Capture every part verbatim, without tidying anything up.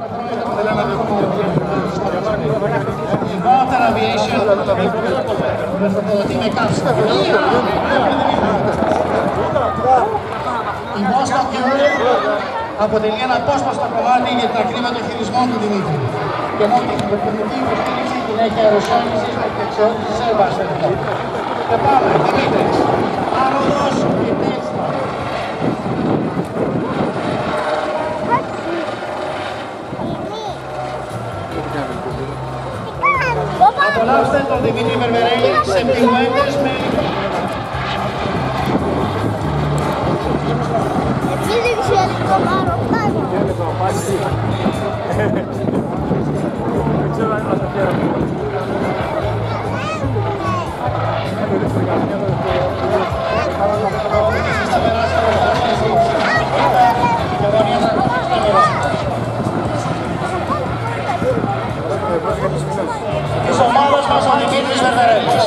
Water Aviation με καύσιμο. Η Moscow Fury αποτελεί ένα απόσπαστο κομμάτι για την ακρίβεια των χειρισμών του Δημήτρη. Και ενώ την τεχνική υποστήριξη την έχει αεροσόλυση με δεξιότητες της Airbus. Και πάμε, Δημήτρης. Άνοδος και τέσσερα. Απολαύστε τον Δημήτρη Βερβερέλη σε πιγουέντες με της ομάδας μας ο Δημήτρης Βερβερέλης.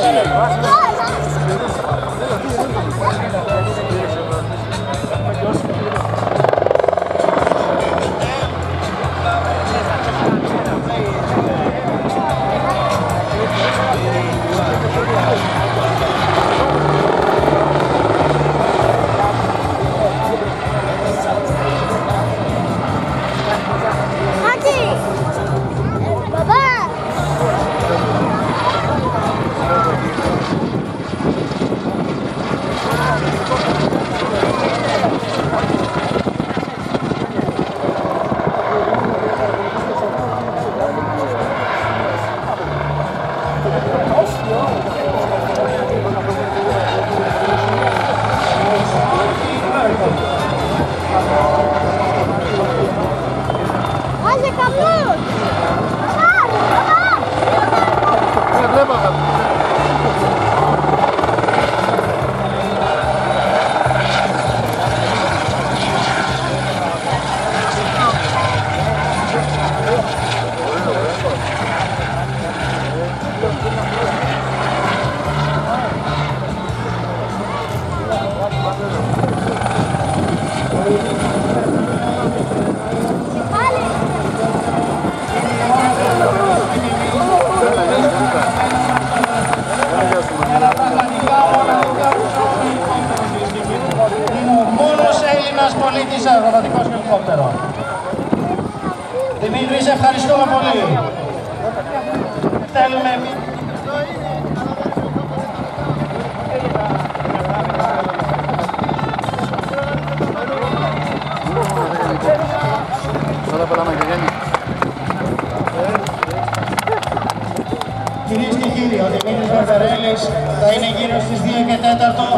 Πολίτης αεροδοτικός ελικόπτερο. Δημήτρη, σε ευχαριστούμε πολύ. Θέλουμε... Κυρίες και κύριοι, ο Δημήτρης Βερβερέλης θα είναι γύρω στις δύο και τέσσερα